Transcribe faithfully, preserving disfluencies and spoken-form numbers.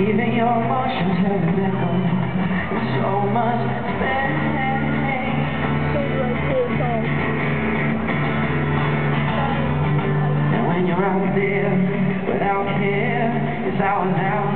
Even your emotions have an echo in so much space. And when you're out there without care, it's hours out.